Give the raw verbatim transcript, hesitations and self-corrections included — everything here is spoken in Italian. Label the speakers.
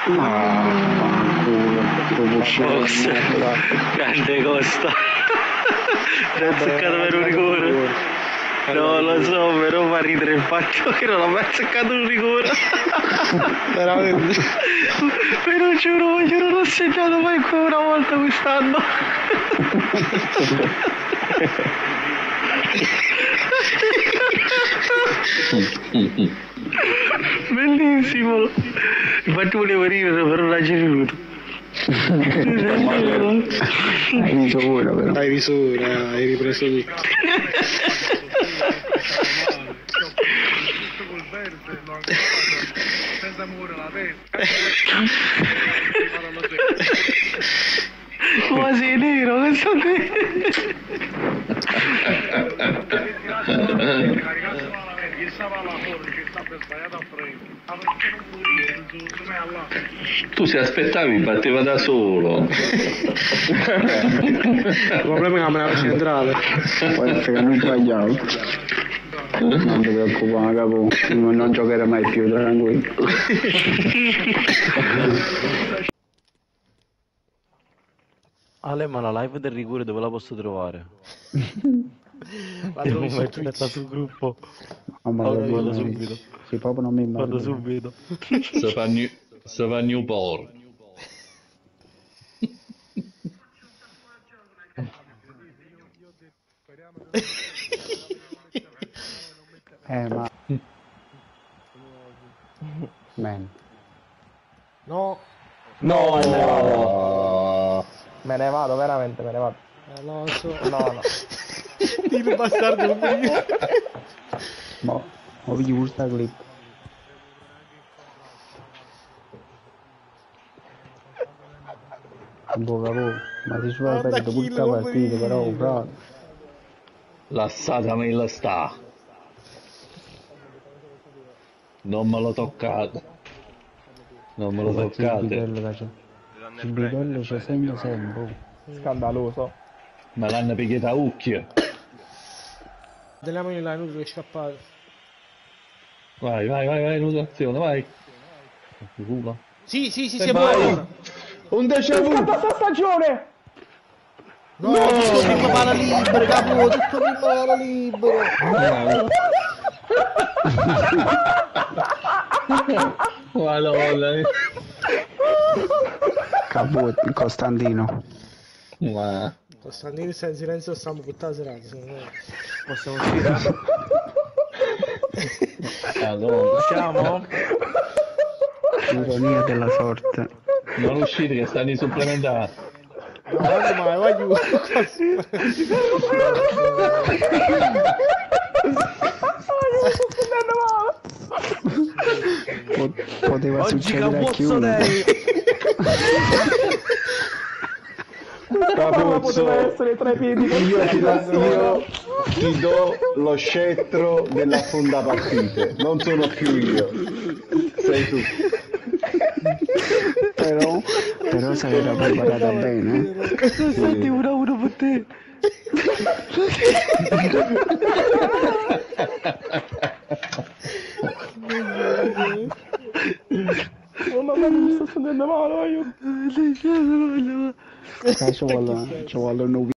Speaker 1: Grande Costa. Ti ha azzeccato per un rigore. No, lo so, però fa ridere il fatto che non ha mai azzeccato un rigore.
Speaker 2: Veramente.
Speaker 1: Però giuro, io non ho segnato mai qua una volta quest'anno. Bellissimo. Infatti volevo ridere, però non c'è venuto.
Speaker 3: Hai riso ora, però.
Speaker 2: Hai riso ora, hai ripreso tutto.
Speaker 1: Ma sei nero, questo qui.
Speaker 4: Tu se aspettavi batteva da solo.
Speaker 2: Il problema è la menata centrale.
Speaker 3: Può essere che non sbagliavo. Non ti preoccupare, capo, non giocherà mai più, tranquillo.
Speaker 1: Ale, ma la live del rigore dove la posso trovare?
Speaker 2: Vado
Speaker 1: Devo metterla sul gruppo.
Speaker 3: Oh, ma
Speaker 1: Allora,
Speaker 3: lo
Speaker 1: vado
Speaker 3: dico,
Speaker 1: subito.
Speaker 3: sì, proprio non mi immagino.
Speaker 1: Vado subito.
Speaker 4: Se fa, new, se fa Newport.
Speaker 3: Eh, ma... Man.
Speaker 5: No,
Speaker 3: No,
Speaker 4: Oh.
Speaker 5: me ne vado, veramente me ne vado.
Speaker 2: lo so.
Speaker 5: No, no.
Speaker 2: Il bastardo non mi dice.
Speaker 3: ma... Ho visto questa clip. Boh, capo, ma si suona
Speaker 2: Guarda
Speaker 3: perché
Speaker 2: chi
Speaker 3: tutta
Speaker 2: lo
Speaker 3: partita, però,
Speaker 2: prende.
Speaker 3: fra...
Speaker 4: Lasciatemi la sta. Non me lo toccate. Non me lo
Speaker 3: Il
Speaker 4: toccate.
Speaker 3: bidello che c'è. Il bidello c'è segno sempre.
Speaker 5: Scandaloso.
Speaker 4: Me l'hanno picchiata a ucchio.
Speaker 2: Teniamoli là, è inutile scappare.
Speaker 4: Vai, vai, vai, vai, nutrizione, vai. Culo.
Speaker 2: Sì, sì, sì,
Speaker 4: E
Speaker 2: si può
Speaker 4: vai.
Speaker 2: ora.
Speaker 4: Un déjà vu.
Speaker 5: Questa stagione!
Speaker 2: No, tutto prima palla libera, capo, tutto prima palla libera.
Speaker 4: Madonna.
Speaker 3: Capo, Costantino.
Speaker 4: Ma...
Speaker 2: Costantino sta in silenzio, stiamo tutta la serata, secondo me.
Speaker 1: Possiamo uscire?
Speaker 4: Madonna.
Speaker 1: Usciamo?
Speaker 3: Ironia della sorte.
Speaker 4: Non uscite che stanno i supplementari.
Speaker 2: No, guarda mai, vai giù.
Speaker 3: Po- poteva
Speaker 1: Oggi
Speaker 3: succedere a
Speaker 1: Capuzzo
Speaker 3: chiunque.
Speaker 1: lei!
Speaker 5: Ma poteva essere tra i piedi.
Speaker 6: Io ti, do, io ti do lo scettro della fonda partite, non sono più io, sei tu.
Speaker 3: Però, però se era preparata bene.
Speaker 1: Senti uno a uno per te!
Speaker 5: Oh mamma mia, mi sto sentendo male, io.
Speaker 3: Eh, ci vuole, ci vuole un